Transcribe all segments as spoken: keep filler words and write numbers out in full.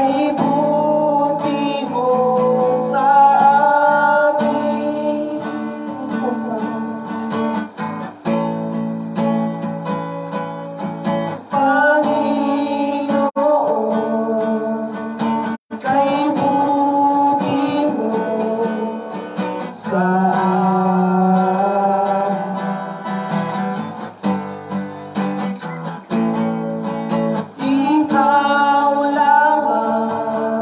Ikaw lamang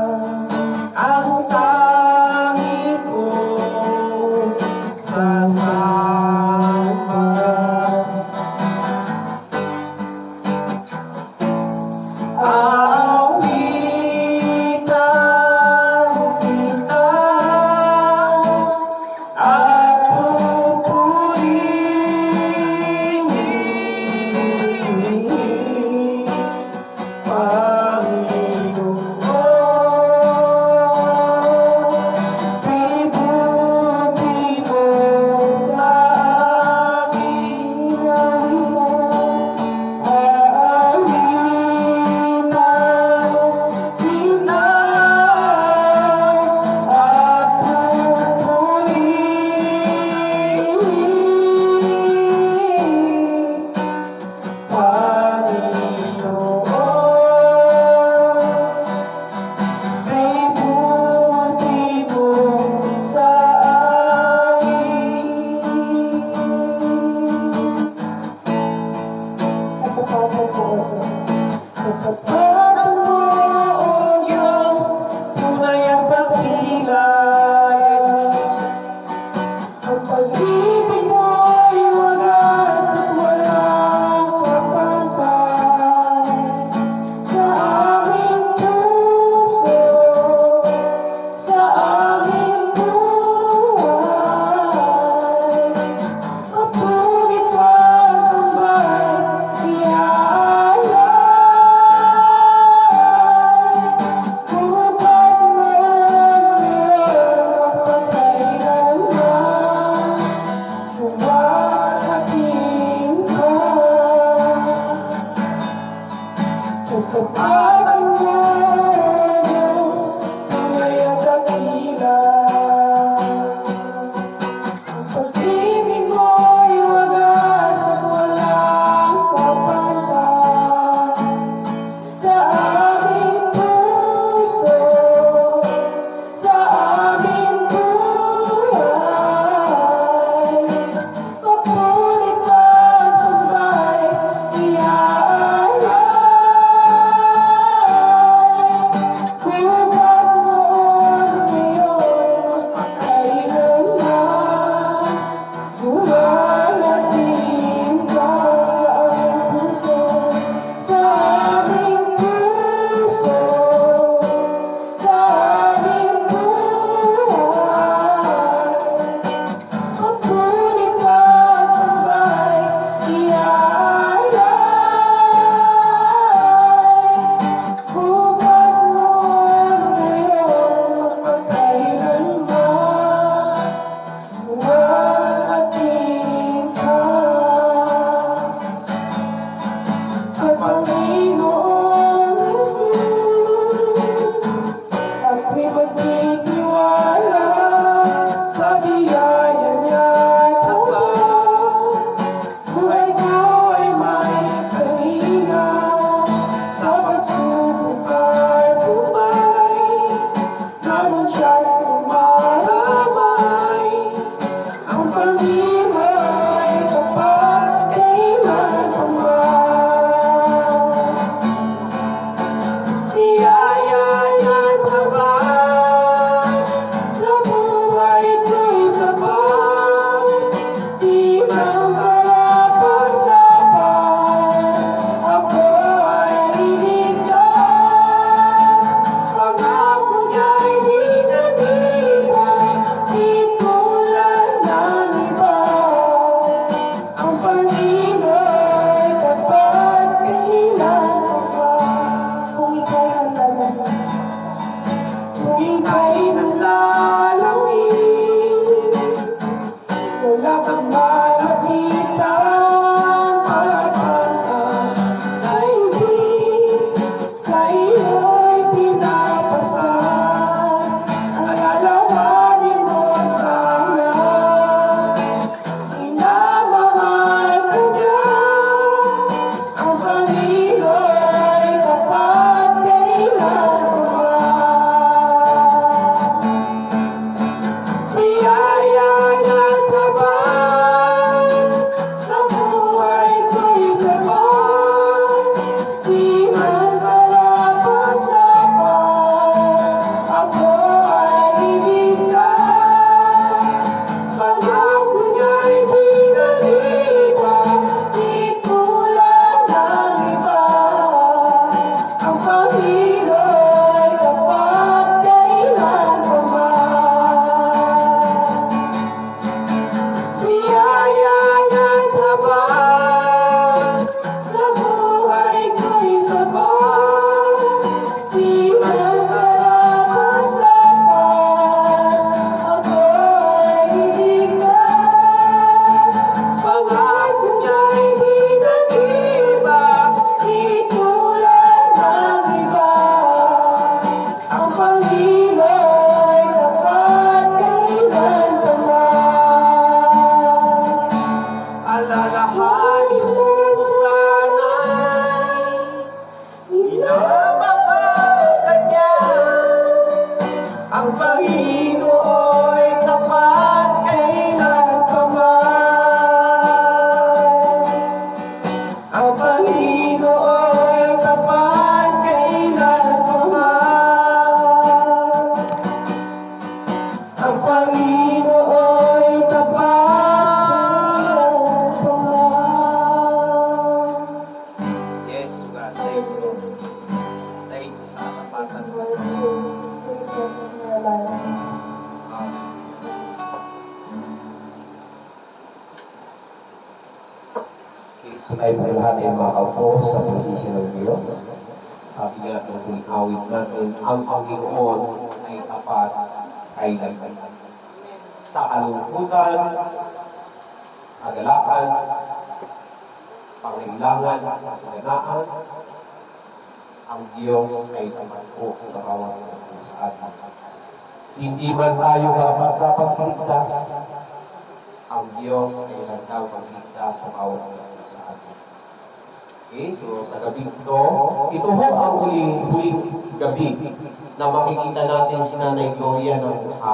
tayo po lahat ay makaupo sa posisyon ng Diyos. Sabi nga ng huling awit natin, ang Panginoon ay tapat kailan sa kalungkutan, kagalakan, pangailangan, kasaganaan, ang Diyos ay tapat po sa bawat isa po sa atin. Hindi man tayo dapat ligtas, ang Diyos ay handa magligtas sa bawat isa po sa atin. Okay, so sa gabi ito, ito ho ang huling, huling gabi na makikita natin si Nanay Gloria ng mukha.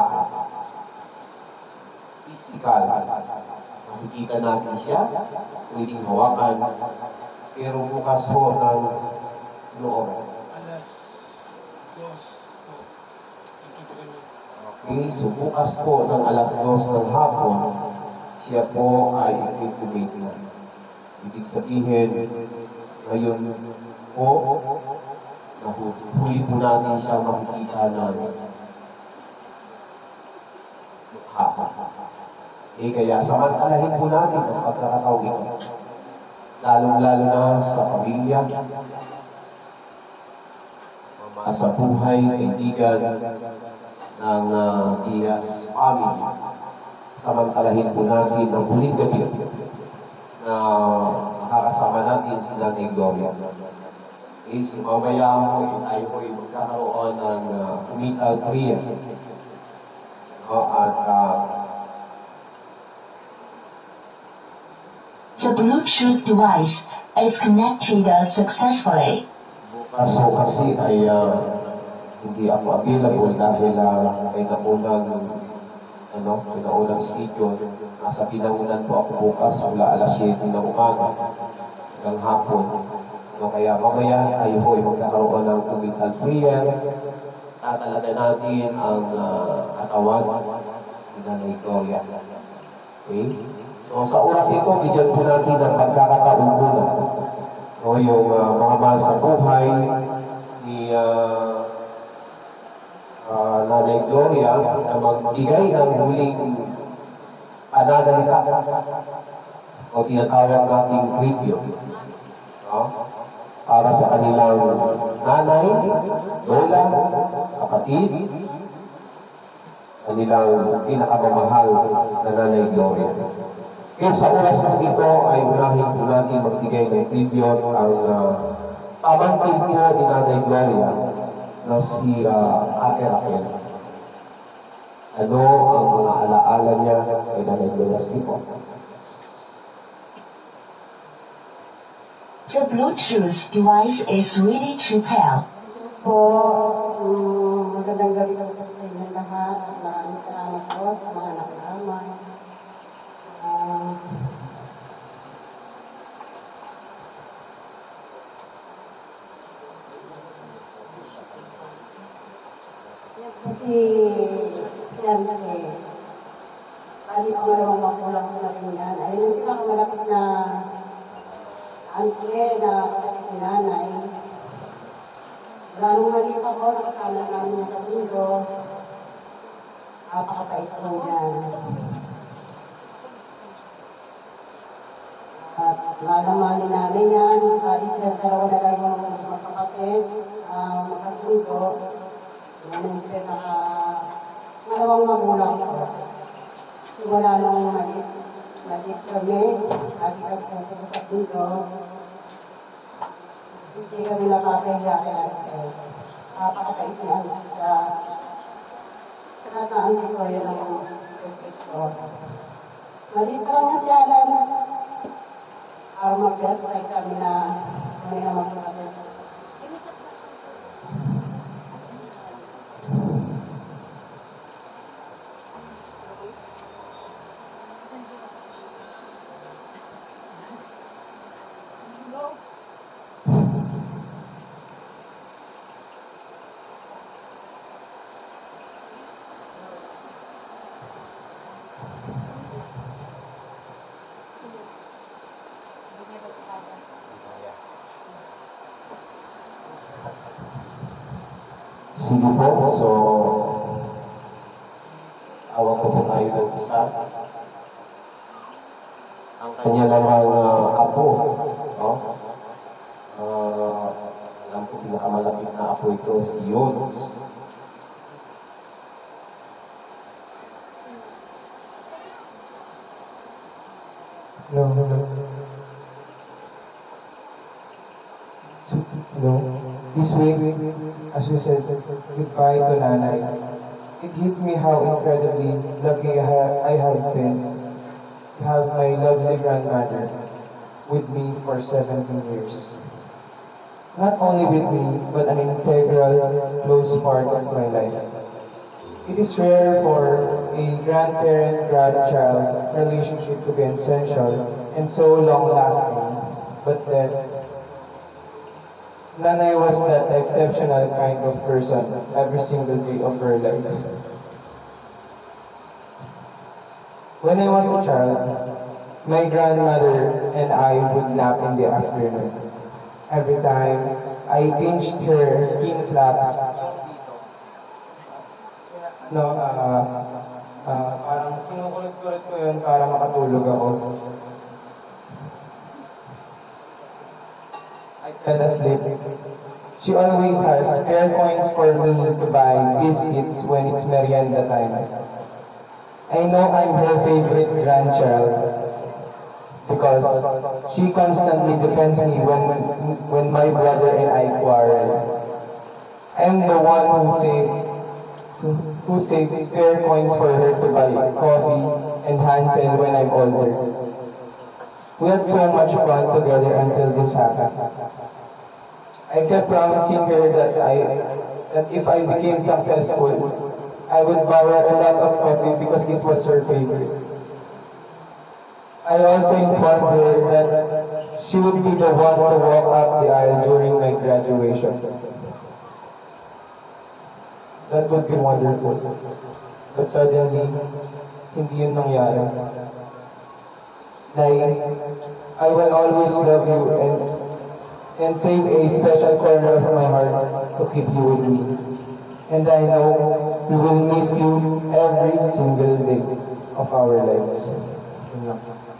Physical. Makikita natin siya, pwedeng hawakan, pero bukas ho ng loob. Alas dos po. Okay, so bukas po ng alas dos ng hapon, siya po ay intubate na. Ibig sabihin, ngayon po, huli po natin siya makikita ng mukha. Eh kaya samantalahin po natin ang pagkakataon ito. Lalong-lalo na sa pamilya, sa buhay, kaibigan ng uh, Diaz family. Samantalahin po natin ang huling gabi na makakasama natin si Nanay Gloria. Is mamaya po tayo po ay magkakaroon ng uh, committal prayer. Uh, at uh, the Bluetooth device is connected successfully. Kaso kasi ay uh, hindi ako available dahil uh, may naunang ano, may naunang schedule. Nasa pinangunan po ako bukas mula alas siyete ng umaga hanggang hapon. No, kaya mamaya tayo po ay magkakaroon ng committal prayer. Tatalaga natin ang uh, katawan ni Nanay Gloria. Okay? So sa oras ito, bigyan po natin ang pagkakataon muna. O yung uh, mga mahal sa buhay ni uh, uh, Nanay Gloria na magbigay ng huling pananalita o tinatawag nating video. No? Para sa kanilang nanay, lola, kapatid, kanilang pinakamamahal na Nanay Gloria. Kaya sa oras po ito ay unahin po natin magbigay ng tribute ang uh, pamangkin po ni Nanay Gloria na si uh, Ate Raquel. Ano ang mga alaala niya kay Nanay Gloria po? The Bluetooth device is ready to pair. Po, um, magandang gabi po sa inyong lahat. Maraming salamat po sa mga nakamay. Uh, si Siyempre, bali po dalawang magulang ko na rin yan. Ay, yung pinakamalapit na auntie na kapatid ni nanay. Wala nung maliit ako, nakasama namin sa mundo. Napakapait ko yan. At malamali namin yan. Kali silang dalawa na lang yung magkakapit, uh, magkasundo. Yan yung pinaka malawang magulang ko. Simula nung maliit, maliit kami, lagi kami pupunta sa mundo. Hindi kami nakakahiya kaya napakapait niya sa sa nataan ko yun ang perfect ko. Maliit lang niya si Alan. Para mag-best friend kami na kami na mag-brother. Sige po, so awag ko po tayo ng isa. Ang kanya namang uh, apo no? Ah, alam ko pinakamalapit na apo ito si Yons. No, no, no. So, no. This week, as we said goodbye to Nanay, it hit me how incredibly lucky I ha- I have been to have my lovely grandmother with me for seventeen years. Not only with me, but an integral, close part of my life. It is rare for a grandparent-grandchild relationship to be essential and so long-lasting, but then, Nanay was that exceptional kind of person every single day of her life. When I was a child, my grandmother and I would nap in the afternoon. Every time I pinched her skin flaps, no, ah, ah, parang kinukulit-kulit ko yun para makatulog ako. I fell asleep. She always has spare coins for me to buy biscuits when it's merienda time. I know I'm her favorite grandchild because she constantly defends me when when my brother and I quarrel. I'm the one who saves who saves spare coins for her to buy coffee and Hansel when I'm older. We had so much fun together until this happened. I kept promising her that I that if I became successful, I would buy her a lot of coffee because it was her favorite. I also informed her that she would be the one to walk up the aisle during my graduation. That would be wonderful. But suddenly, hindi yun nangyari. Like, I will always love you and and save a special corner of my heart to keep you with me. And I know we will miss you every single day of our lives. Yun lang.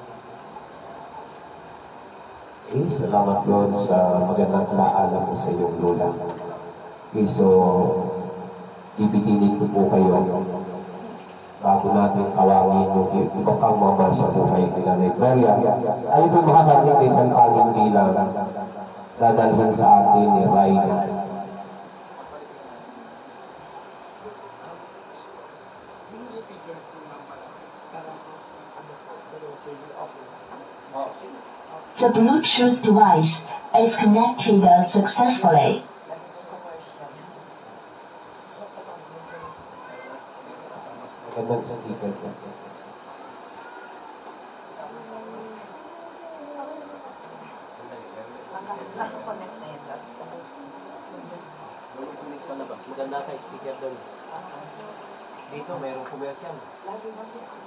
Okay, salamat Lord sa magandang paalala mo sa iyong lola. Okay, so, ibiginin ko po kayo bago natin tawagin yung iba pang mama sa buhay ni Nanay Gloria. Ay po makakarinig ng isang tanging bilang dadalhin sa atin ni Ryan. Yung speaker po nga pala, parang ano po, pero pwede okay. The Bluetooth device is connected successfully. Magandang speaker po. Nakakonect na yun. Nag-connect sa labas. Maganda tayo speaker doon. Dito, mayroong commercial. Lagi na po ako.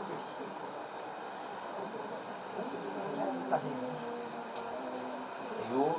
Ayun.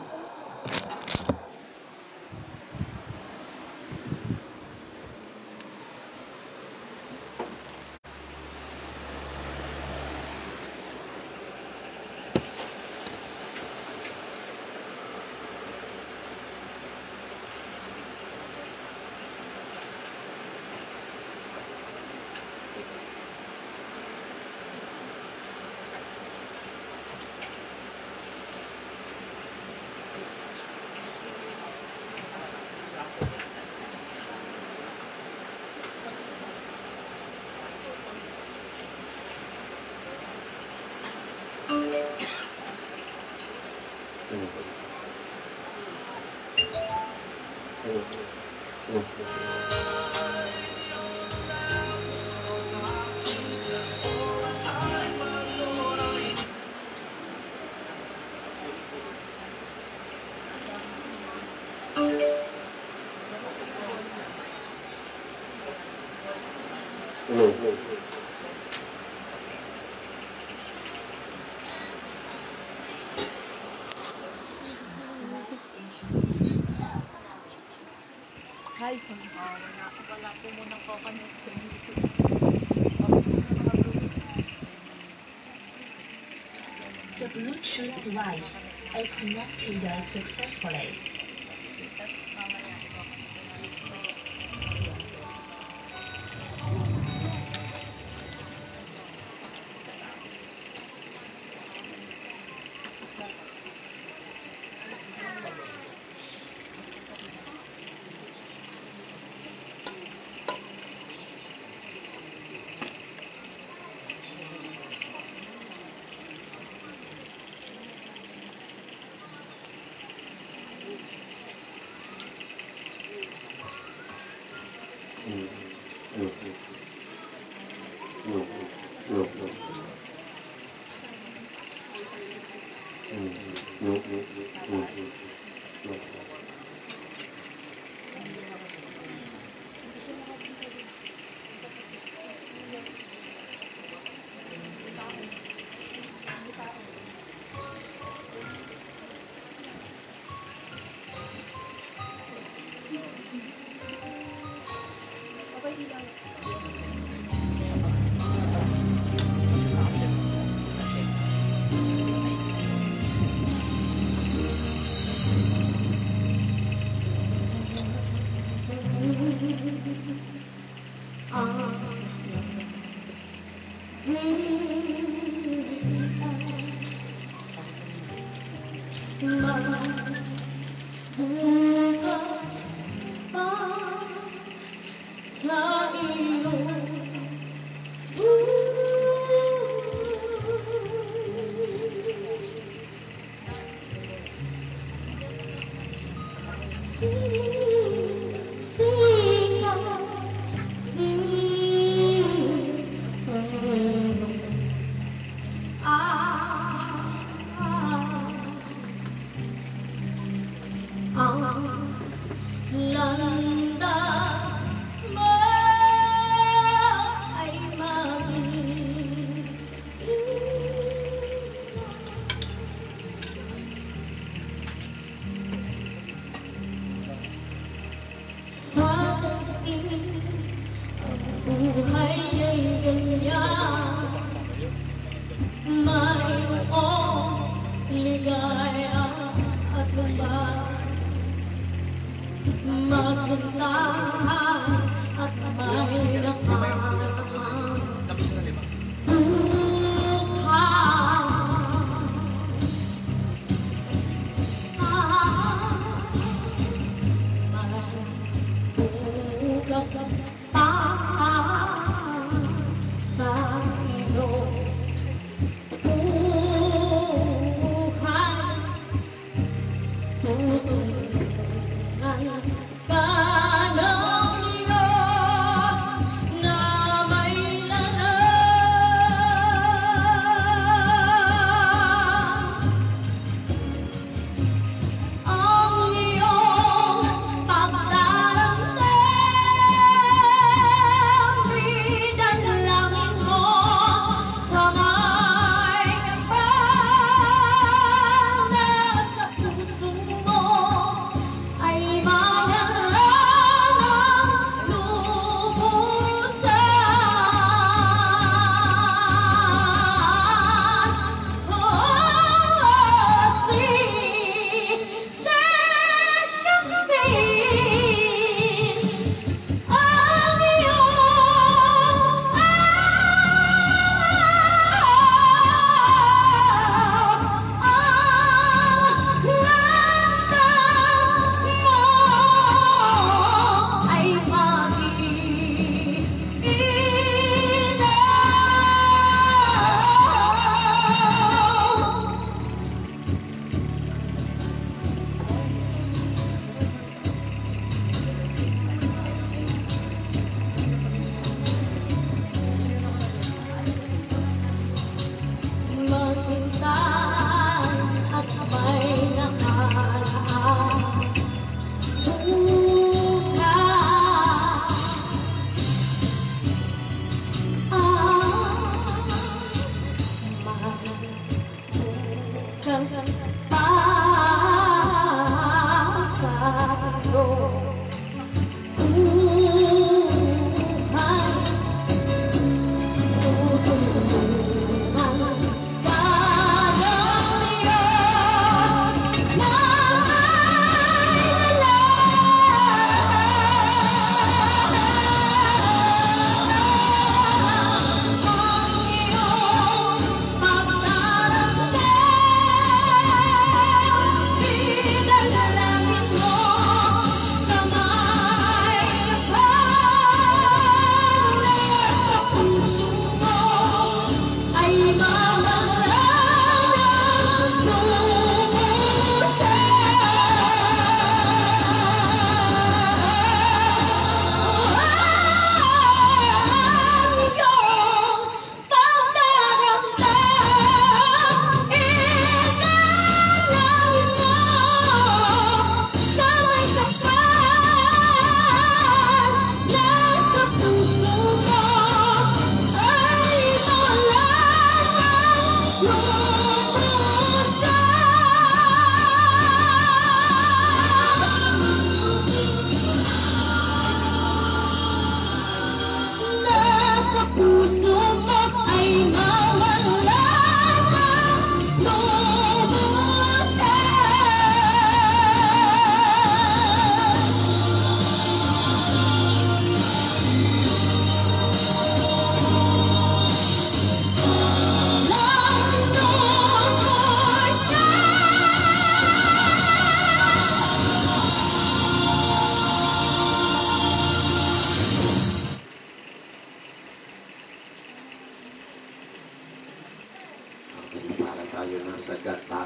Hi, friends. Oh, wala, wala po munang kokonect sa YouTube. The Bluetooth device is connected successfully. Tapos mamaya ito. Bukas pa sa iyo. Landas mo ay mabilis. Sa dating ang buhay ay ganyan, mayroong ligaya at lumbay. Maguntahan at may nakaraan. Bukas pa sa iyo. Buhay tutulungan ka ng Diyos na may lahat. Ang iyong pagdarangdam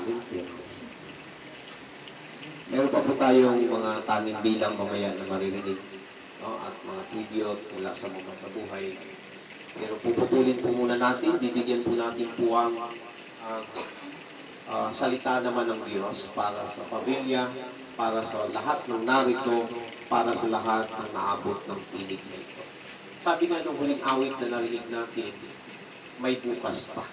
amin. Pero meron pa po tayong mga tanging bilang mamaya na maririnig, no? At mga tribute mula sa mga sa buhay. Pero puputulin po muna natin, bibigyan po natin po ang uh, uh, salita naman ng Diyos para sa pamilya, para sa lahat ng narito, para sa lahat ng naabot ng pinig na ito. Sabi nga nung huling awit na narinig natin, may bukas pa.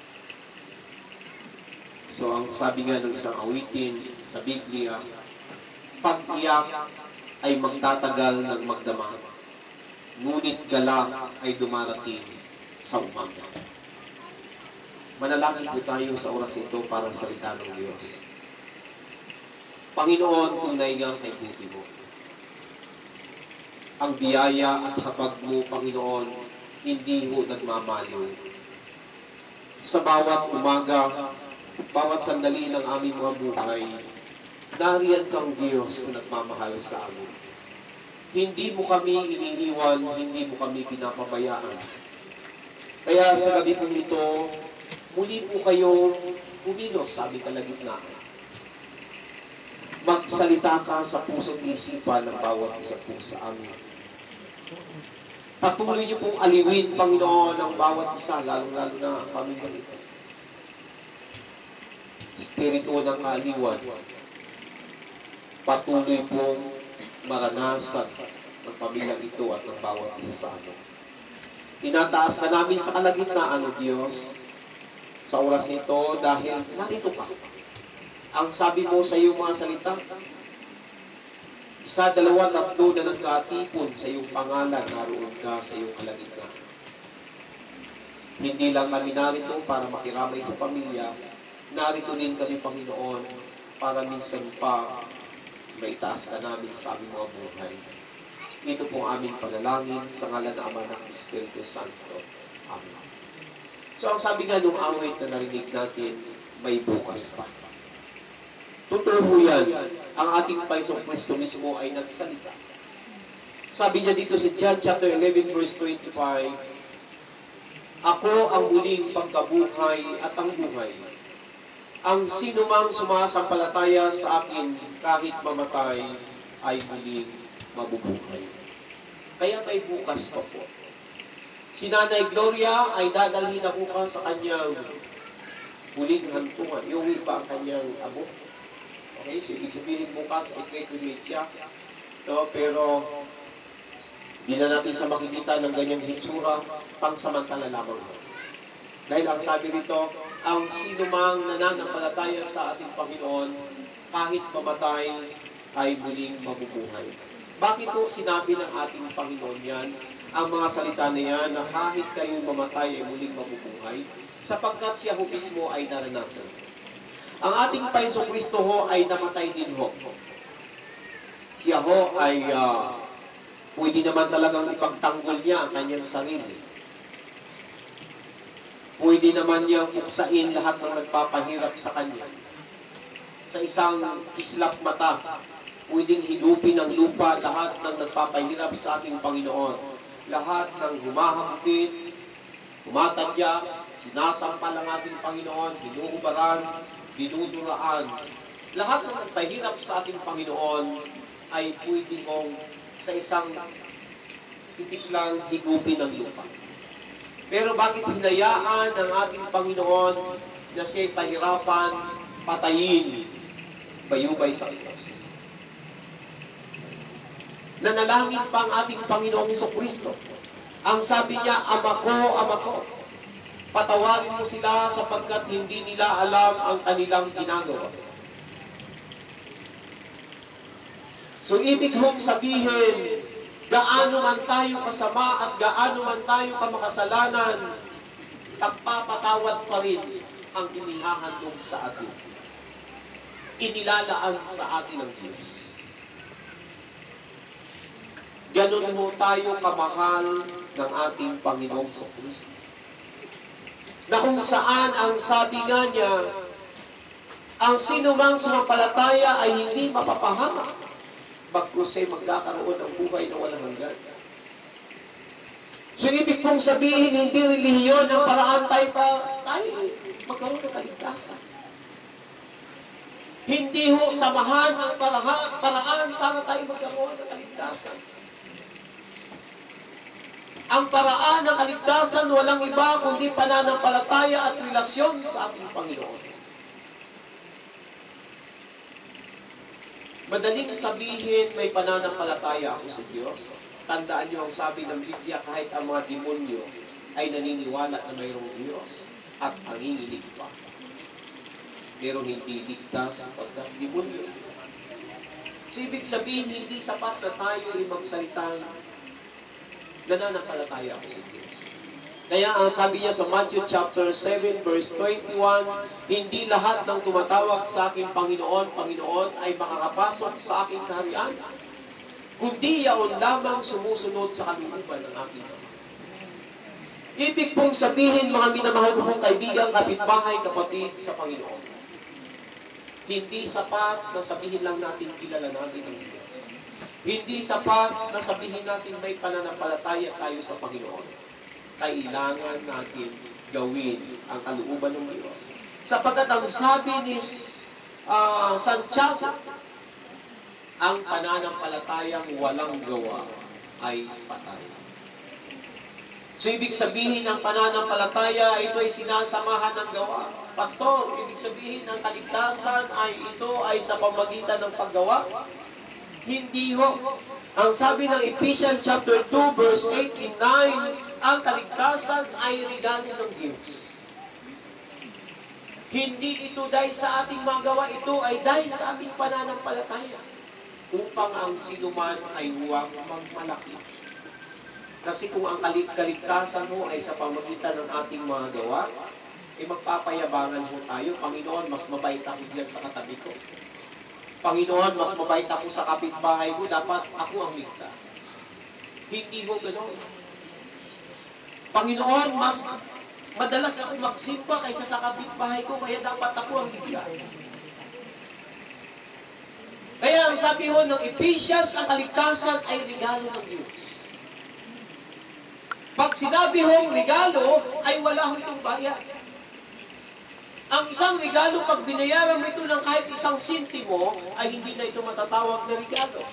So ang sabi nga ng isang awitin sa Biblia, pag-iyak ay magtatagal ng magdamag, ngunit galak ay dumarating sa umaga. Manalangin po tayo sa oras ito para sa salita ng Diyos. Panginoon, tunay nga kay buti mo. Ang biyaya at habag mo, Panginoon, hindi mo nagmamaliw. Sa bawat umaga, bawat sandali ng aming mga buhay, nariyan kang Diyos na nagmamahal sa amin. Hindi mo kami iniiwan, hindi mo kami pinapabayaan. Kaya sa gabi po ito, muli po kayo umilos sa aming kalagitnaan. Magsalita ka sa puso't isipan ng bawat isa po sa amin. Patuloy niyo pong aliwin, Panginoon, ang bawat isa, lalong-lalo na pamilya ito. Espiritu ng kaaliwan, patuloy pong maranasan ng pamilyang ito at ng bawat isa sa atin. Tinataas ka namin sa kalagitnaan, O Diyos, sa oras nito dahil narito ka. Ang sabi mo sa iyong mga salita, sa dalawa tatlo na nagkatipon sa iyong pangalan, naroon ka sa iyong kalagitnaan. Hindi lang kami narito para makiramay sa pamilya, narito din kami, Panginoon, para minsan pa maitaas ka namin sa aming mga buhay. Ito po aming panalangin sa ngalan ng Ama ng Espiritu Santo. Amen. So ang sabi nga nung awit na narinig natin, may bukas pa. Totoo po yan. Ang ating Paisong Kristo mismo ay nagsalita. Sabi niya dito sa John chapter eleven verse twenty-five, ako ang muling pagkabuhay at ang buhay. Ang sinumang sumasampalataya sa akin kahit mamatay ay muling mabubuhay. Kaya may bukas pa po. Si Nanay Gloria ay dadalhin na bukas sa kanyang huling hantungan. Iuwi pa ang kanyang abo. Okay, so ibig sabihin bukas ay cremate siya. So, pero hindi na natin sa makikita ng ganyang hitsura, pangsamantala lamang. Dahil ang sabi rito, ang sinumang nananampalataya sa ating Panginoon, kahit mamatay, ay muling mabubuhay. Bakit po sinabi ng ating Panginoon yan, ang mga salita na yan, na kahit kayo mamatay ay muling mabubuhay, sapagkat siya ho mismo ay naranasan. Ang ating Paisong Kristo ho ay namatay din ho. Siya ho ay uh, pwede naman talagang ipagtanggol niya ang kanyang sarili. Pwede naman niyang buksain lahat ng nagpapahirap sa kanya. Sa isang islap mata, pwedeng hidupin ng lupa lahat ng nagpapahirap sa ating Panginoon. Lahat ng humahagupin, humatadya, sinasampal ang ating Panginoon, hinuhubaran, dinuduraan. Lahat ng nagpahirap sa ating Panginoon ay pwede mong sa isang titik lang higupin ng lupa. Pero bakit hinayaan ng ating Panginoon na siya'y pahirapan, patayin, bayubay sa Diyos? Nanalangin pa ang ating Panginoong Jesucristo. Ang sabi niya, Ama ko, Ama ko, patawarin mo sila sapagkat hindi nila alam ang kanilang ginagawa. So, ibig mong sabihin, gaano man tayo kasama at gaano man tayo kamakasalanan, pagpapatawad pa rin ang inihahandog sa atin. Inilalaan sa atin ng Diyos. Ganon ho tayo kamahal ng ating Panginoong Jesucristo. Na kung saan ang sabi nga niya, ang sinumang sumampalataya ay hindi mapapahamak, bagkus ay magkakaroon ng buhay na walang hanggan. So, ibig pong sabihin, hindi relihiyon ang paraan tayo pa tayo magkaroon ng kaligtasan. Hindi ho samahan ang paraan, paraan para tayo magkaroon ng kaligtasan. Ang paraan ng kaligtasan walang iba kundi pananampalataya at relasyon sa ating Panginoon. Madaling sabihin may pananampalataya ako sa Diyos. Tandaan niyo ang sabi ng Biblia, kahit ang mga demonyo ay naniniwala na mayroong Diyos at nanginginig pa. Pero hindi ligtas pagkat demonyo sila. So, ibig sabihin, hindi sapat na tayo ay magsalitang nananampalataya ako sa Diyos. Kaya ang sabi niya sa Matthew chapter seven verse twenty-one, hindi lahat ng tumatawag sa aking Panginoon, Panginoon ay makakapasok sa aking kaharian, kundi yaon lamang sumusunod sa kalooban ng aking Ama. Ibig pong sabihin, mga minamahal kong kaibigan, kapitbahay, kapatid sa Panginoon, hindi sapat na sabihin lang natin kilala natin ang Diyos. Hindi sapat na sabihin natin may pananampalataya tayo sa Panginoon. Kailangan natin gawin ang kalooban ng Diyos. Sapagkat ang sabi ni uh, Santiago, ang pananampalatayang walang gawa ay patay. So, ibig sabihin ng pananampalataya, ito ay sinasamahan ng gawa. Pastor, ibig sabihin ng kaligtasan ay ito ay sa pamagitan ng paggawa? Hindi ho. Ang sabi ng Ephesians chapter two verse eight and nine, ang kaligtasan ay regalo ng Diyos. Hindi ito dahil sa ating magawa, ito ay dahil sa ating pananampalataya. Upang ang sinuman ay huwag magmalaki. Kasi kung ang kaligtasan mo ay sa pamagitan ng ating mga gawa, eh magpapayabangan mo tayo. Panginoon, mas mabait ako diyan sa katabi ko. Panginoon, mas mabait ako sa kapitbahay ko, dapat ako ang ligtas. Hindi mo ganoon. Panginoon, mas madalas ako magsimba kaysa sa kapitbahay ko, kaya dapat ako ang ligtas. Kaya ang sabi ho ng Ephesians, ang kaligtasan ay regalo ng Diyos. Pag sinabi hong regalo, ay wala ho itong bayad. Ang isang regalo, pag binayaran mo ito ng kahit isang sintimo, ay hindi na ito matatawag na regalo.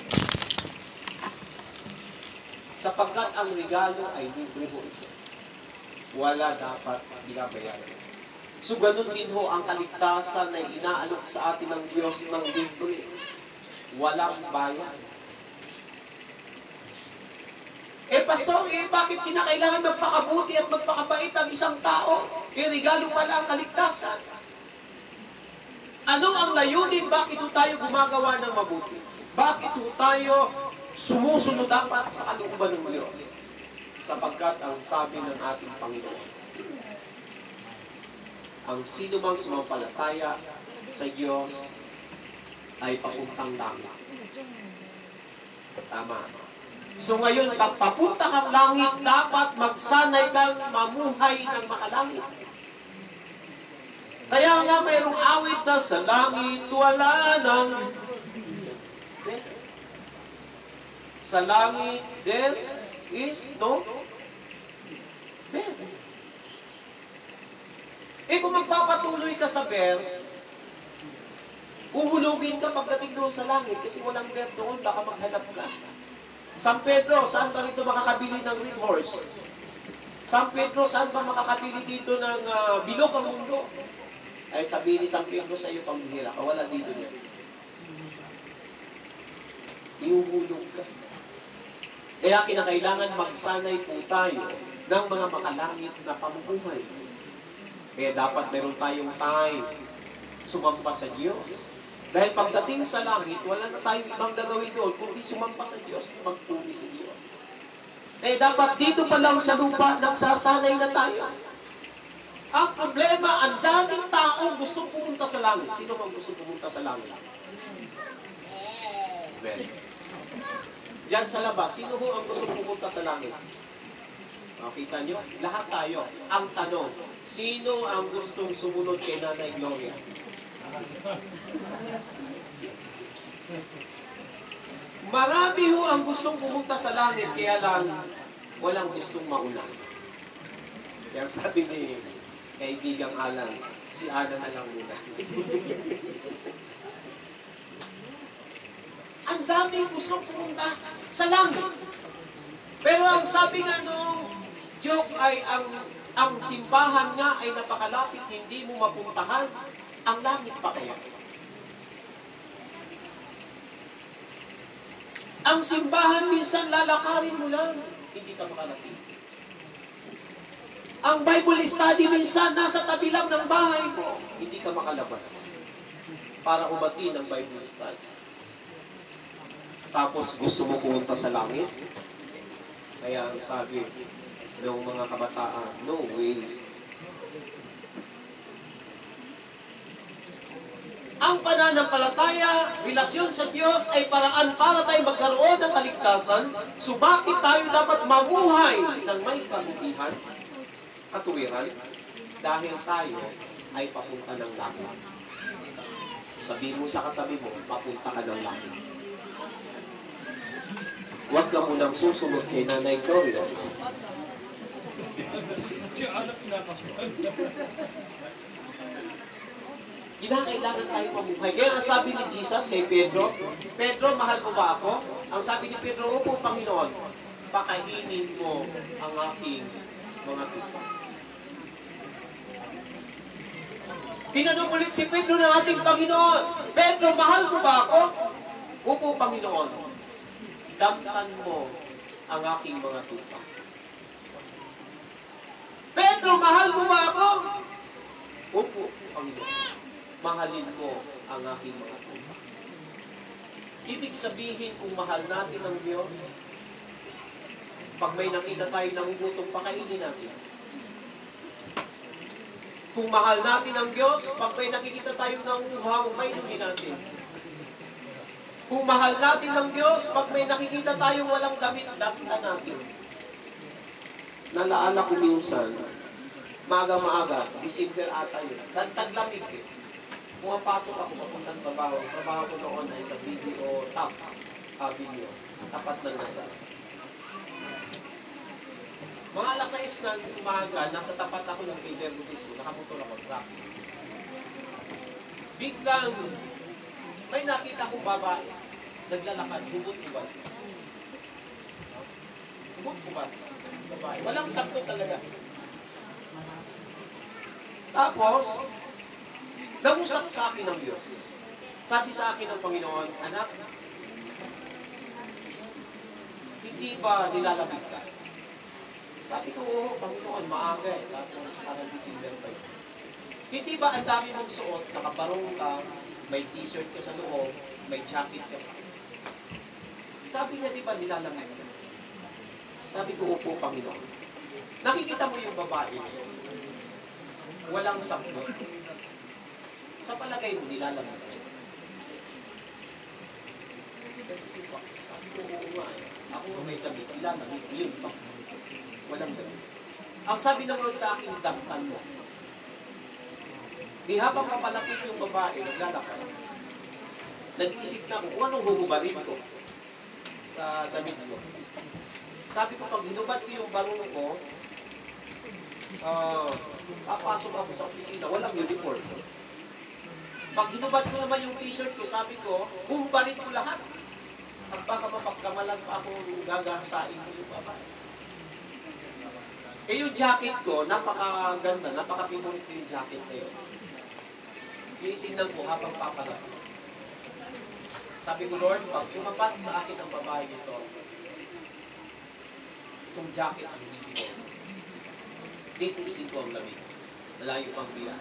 Sapagkat ang regalo ay libre ho ito. Wala dapat binabayaran. So, ganun din ho ang kaligtasan na inaalok sa atin ng Diyos ng libre. Walang bayan. Eh, pastor, eh, bakit kinakailangan magpakabuti at magpakabait ang isang tao? Eh, regalo pala ang kaligtasan. Ano ang layunin? Bakit tayo gumagawa ng mabuti? Bakit tayo sumusunod dapat sa kalooban ng Diyos? Sapagkat ang sabi ng ating Panginoon, ang sino mang sumampalataya sa Diyos ay papuntang langit. Tama. So ngayon, pag papunta kang langit, dapat magsanay kang mamuhay ng makalangit. Kaya nga mayroong awit na sa langit, wala ng sa langit, there is no death. Eh kung magpapatuloy ka sa bear, uhulugin ka pagdating doon sa langit kasi walang bear doon, baka maghanap ka. San Pedro, saan ka rito makakabili ng red horse? San Pedro, saan ka makakabili dito ng uh, bilog ang mundo? Ay sabihin ni San Pedro sa iyo, pambihira ka, wala dito niya. Iuhulog ka. Kaya kinakailangan magsanay po tayo ng mga makalangit na pamumuhay. Kaya dapat meron tayong time sumampa sa Diyos. Dahil pagdating sa langit, wala na tayong ibang gagawin doon, kundi sumampa sa Diyos, magpuli sa Diyos. Eh, dapat dito pa lang sa lupa, nagsasanay na tayo. Ang problema, ang daming tao gusto pumunta sa langit. Sino mang gusto pumunta sa langit? Well, diyan sa labas, sino ho ang gusto pumunta sa langit? Makita nyo? Lahat tayo. Ang tanong, sino ang gustong sumunod kay Nanay Gloria? Marami ho ang gustong pumunta sa langit, kaya lang walang gustong mauna. Kaya sabi ni kaibigang Alan, si Ana na lang muna. ang daming gustong pumunta sa langit. Pero ang sabi nga nung joke ay ang ang simbahan nga ay napakalapit, hindi mo mapuntahan, ang langit pa kaya? Ang simbahan minsan lalakarin mo lang, hindi ka makarating. Ang Bible study minsan nasa tabi lang ng bahay mo, hindi ka makalabas para umati ng Bible study. Tapos gusto mo pumunta sa langit? Kaya ang sabi ng mga kabataan, no way. Ang pananampalataya, relasyon sa Diyos ay paraan para tayo magkaroon ng kaligtasan. So bakit tayo dapat mamuhay ng may kabutihan, katuwiran? Dahil tayo ay papunta ng langit. Sabihin mo sa katabi mo, papunta ka ng langit. Huwag ka munang susunod kay Nanay Gloria. Kinakailangan tayo pamuhay. Kaya ang sabi ni Jesus kay Pedro, Pedro, mahal mo ba ako? Ang sabi ni Pedro, opo, Panginoon, pakainin mo ang aking mga tupa. Tinanong ulit si Pedro ng ating Panginoon, Pedro, mahal mo ba ako? Opo, Panginoon, damtan mo ang aking mga tupa. Pedro, mahal mo ba ako? Opo, Panginoon. Mahalin ko ang aking mga tupa. Ibig sabihin, kung mahal natin ang Diyos, pag may nakita tayo nangugutom, pakainin natin. Kung mahal natin ang Diyos, pag may nakikita tayo nanguhaw, mainuhin natin. Kung mahal natin ang Diyos, pag may nakikita tayong walang damit, dapitan natin. Nalaala ko minsan, maaga-maaga, December ata yun, taglamig eh. Pumapasok ako papuntang trabaho. Ang trabaho ko noon ay sa video top avenue, tapat ng Lasal. Mga alas sais ng umaga, nasa tapat ako ng Peter Lutismo, nakamotor ako, truck. Biglang, may nakita akong babae, naglalakad, hubot-hubad. Hubot-hubad sa bahay. Walang sakto talaga. Tapos, nangusap sa akin ng Diyos. Sabi sa akin ng Panginoon, anak, hindi ba nilalamig ka? Sabi ko, oo, Panginoon, maaga eh. Tapos parang December pa yun. Hindi ba ang dami mong suot, nakabarong ka, may t-shirt ka sa loob, may jacket ka pa? Sabi niya, di ba nilalamig ka? Sabi ko, opo, Panginoon. Nakikita mo yung babae niya. Walang sakto. Sa palagay mo, nilalamig ka. Sabi ko, oo nga eh. Ako nga may damit, nilalamig, yun pa. Walang damit. Ang sabi ng Lord sa akin, damtan mo. Di habang mapalapit yung babae, naglalakad, nag-iisip na ako kung anong huhubarin ko sa damit ko. Sabi ko, pag hinubad ko yung barong ko, uh, papasok ako sa opisina, walang uniform. Pag hinubad ko naman yung t-shirt ko, sabi ko, huhubarin ko lahat. At baka mapagkamalan pa ako gagasain ko yung babae. Eh yung jacket ko, napakaganda, napaka-pinorit ko yung jacket na yun. Tinitingnan ko habang papalapit. Sabi ko, Lord, pag tumapat sa akin ang babae nito, itong jacket ang hindi ko. Titiisin ko ang lamig. Malayo pang biyan.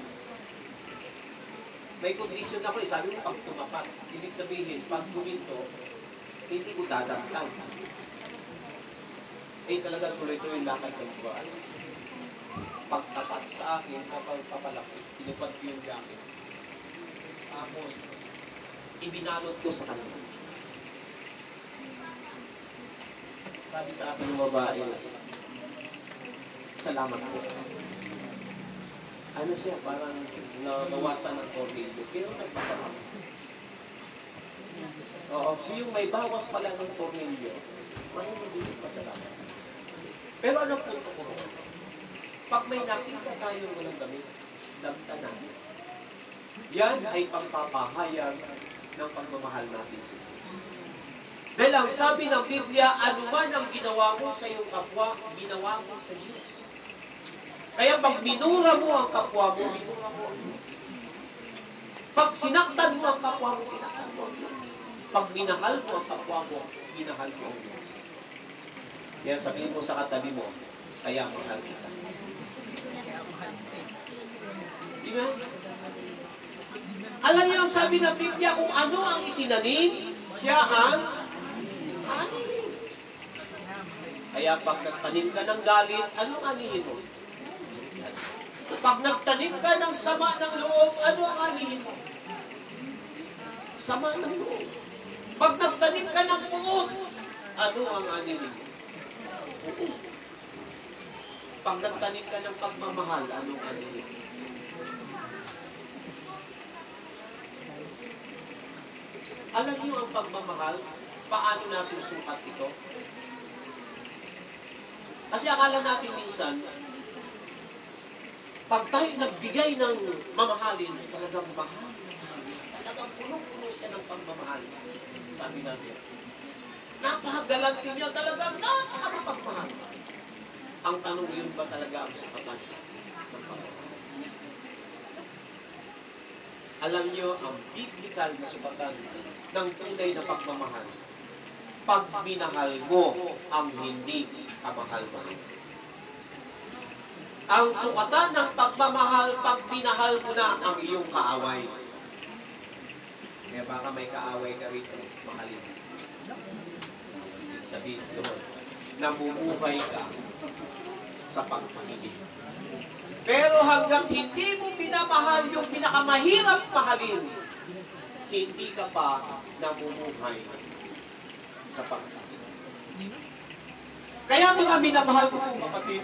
May condition ako eh. Sabi ko, pag tumapat. Ibig sabihin, pag guminto, hindi ko dadamtan. Eh, talagang tuloy-tuloy lakad ng babae. Pagtapat sa akin, kapag papalapit, tinupad ko yung jacket. Tapos, ibinalot ko sa kanya. Sabi sa akin ng babae, salamat po. Ano siya, parang nawasan ng tornilyo. Pero nagpasalamat. Oo, so yung may bawas pala ng tornilyo, may hindi pasalamat. Pero ano punto ko? Pag may nakita tayong walang damit, damtan natin. Yan ay pagpapahayag ng pagmamahal natin sa Diyos. Dahil ang sabi ng Biblia, anuman ang ginawa mo sa iyong kapwa, ginawa mo sa Diyos. Kaya pag minura mo ang kapwa mo, minura mo ang Diyos. Pag sinaktan mo ang kapwa mo, sinaktan mo ang Diyos. Pag minahal mo ang kapwa mo, minahal mo ang Diyos. Kaya sabihin mo sa katabi mo, kaya mahal kita. Di ba? Alam niyo ang sabi ng Biblia, kung ano ang itinanim, siya ang anihin. Kaya pag nagtanim ka ng galit, anong anihin mo? Pag nagtanim ka ng sama ng loob, ano ang anihin mo? Sama ng loob. Pag nagtanim ka ng puot, ano ang anihin mo? Puot. Pag nagtanim ka ng pagmamahal, anong anihin mo? Alam niyo ang pagmamahal, paano nasusukat ito? Kasi akala natin minsan, pag tayo nagbigay ng mamahalin, talagang mahal. Talagang punong-puno siya ng pagmamahal. Sabi natin, napakagalantin niya, talagang napakapagmahal. Ang tanong, yun ba talaga ang sukatan ng pagmamahal? Alam niyo, ang biblical na sukatan ng tunay na pagmamahal, pag minahal mo ang hindi kamahal-mahal. Ang sukatan ng pagmamahal, pag minahal mo na ang iyong kaaway. Kaya baka may kaaway ka rito, mahalin. Sabihin doon, namumuhay ka sa pagpahibig. Pero hanggang hindi mo pinamahal yung pinakamahirap mahalin, hindi ka pa namumuhay sa pagpahibig. Kaya mga minamahal ko po, kapatid,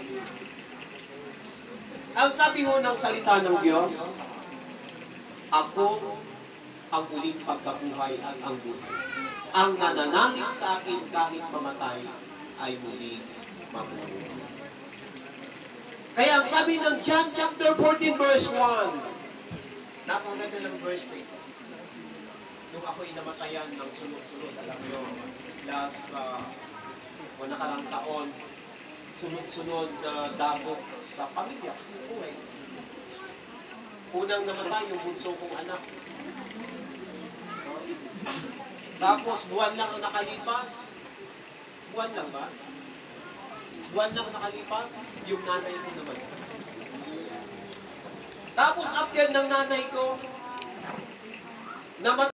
ang sabi ho ng salita ng Diyos, ako ang uling pagkabuhay at ang buhay. Ang nananalig sa akin kahit mamatay ay muling mabubuhay. Kaya ang sabi ng John chapter fourteen verse one, napakaganda ng verse na ito. Nung ako'y namatayan ng sunod-sunod, alam nyo, last uh, o nakarang taon, sunod-sunod na dagok sa pamilya, sa buhay. Unang namatay yung bunso kong anak. Tapos buwan lang ang nakalipas. Buwan lang ba? Buwan lang nakalipas, yung nanay ko naman. Tapos after ng nanay ko, namatay.